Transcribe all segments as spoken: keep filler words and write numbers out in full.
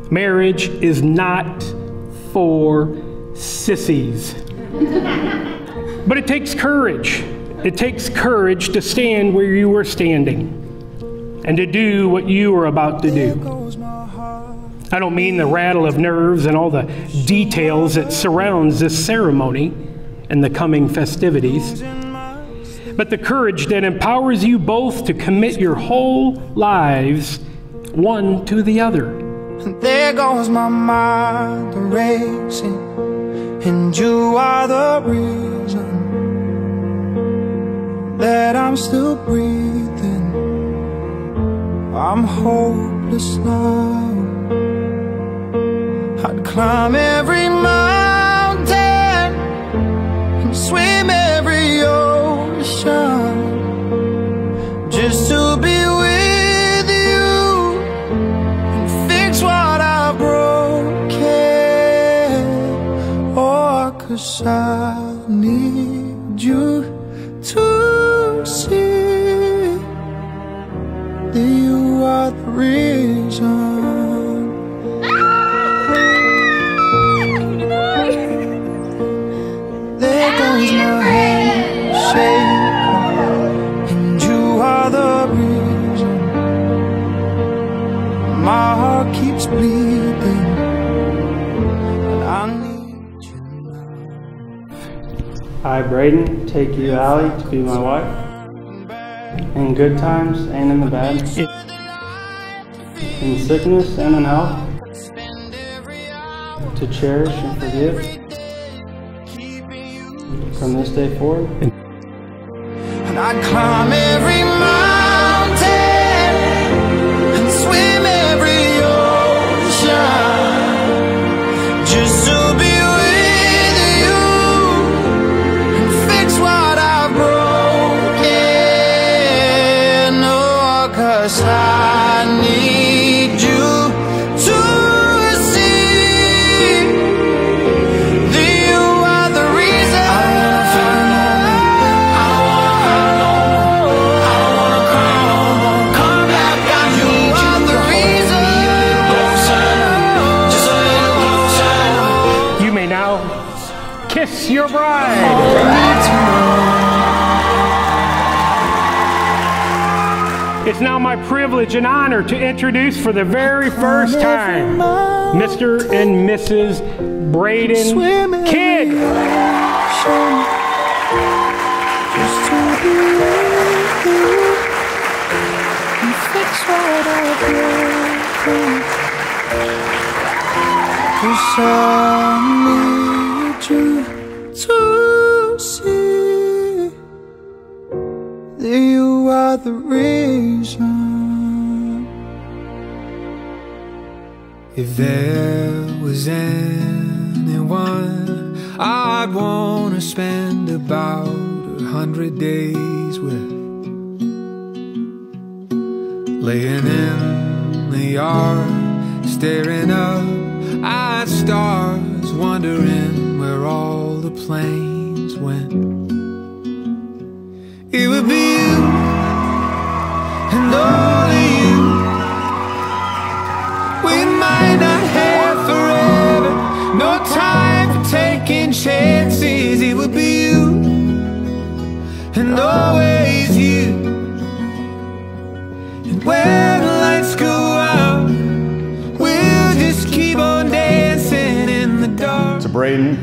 Marriage is not for sissies. But it takes courage. It takes courage to stand where you are standing and to do what you are about to do. I don't mean the rattle of nerves and all the details that surrounds this ceremony and the coming festivities, but the courage that empowers you both to commit your whole lives one to the other. There goes my mind racing, and you are the reason that I'm still breathing. I'm hopeless now. I'd climb every mountain and swim every ocean just to be with you and fix what I've broken. Oh, 'cause I need you to see that you are the reason. There goes my hand shaking, and you are the reason my heart keeps bleeding, and I need you now. I, Braden, take you, Allie, to be my wife, in good times and in the bad, in sickness and in health, to cherish and forgive from this day forward. And I'd climb every mountain and swim every ocean just to be with you and fix what I've broken. Oh, 'cause I need you to see that you are the reason. I wanna find home. I don't wanna find home. I don't wanna cry no more. Come back, I need you. You are the reason. Just a little closer. You may now kiss your bride. It's now my privilege and honor to introduce for the very first time Mister and Missus Braden Kidd. Just to be with you and fix what I've broken. 'Cause I need you to see that you are the reason. If there was anyone I'd wanna spend about a hundred days with, laying in the yard, staring up at stars, wondering where all the planes went, it would be you and only you. We might not have forever, no time for taking chances. It would be you and always you. And when the lights go out, we'll just keep on dancing in the dark. To Braden,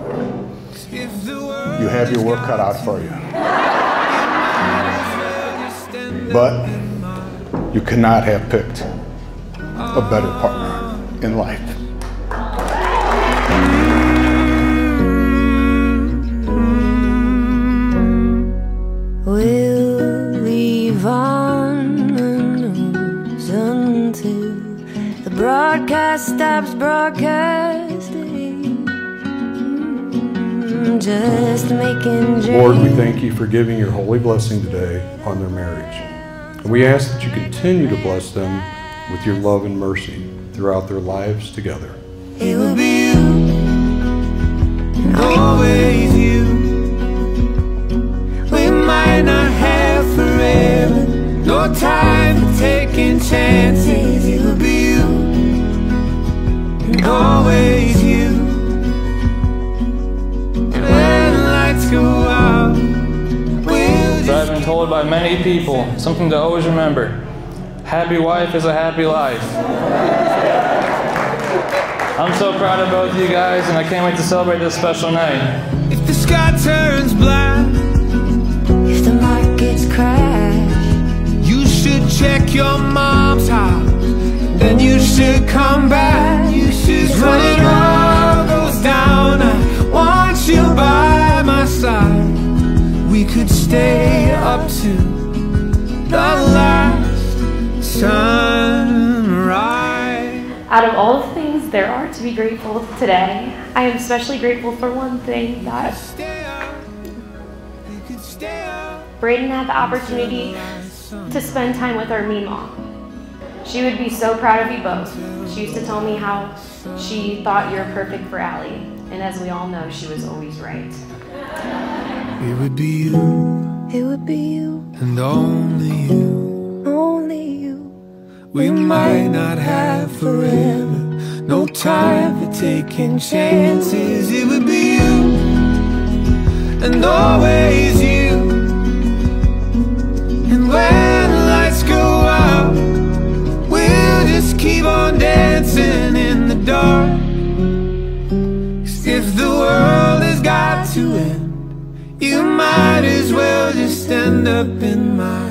you have your work cut out for you. But you cannot have picked a better partner in life. We'll leave on the news until the broadcast stops broadcasting. Just making dreams. Lord, we thank you for giving your holy blessing today on their marriage. And we ask that you continue to bless them with your love and mercy throughout their lives together. It will be you, and always you. We might not have forever, no time for taking chances. It will be you by many people, something to always remember. Happy wife is a happy life. I'm so proud of both of you guys, and I can't wait to celebrate this special night. If the sky turns black, If the markets crash, you should check your mom's house. Then you should come back. You should run it all goes down. I want you by my side. We could stay up to the last sunrise. Out of all the things there are to be grateful today, I am especially grateful for one thing, that Stay up. You could stay up. Braden had the opportunity to spend time with our Meemaw. She would be so proud of you both. She used to tell me how she thought you were perfect for Allie, and as we all know, she was always right. It would be you it would be you, and only you. only you. We might not have forever, no time for taking chances. It would be you and always you. And when the lights go out, we'll just keep on dancing in the dark. 'Cause if the world has got to end, you might as well just end up in my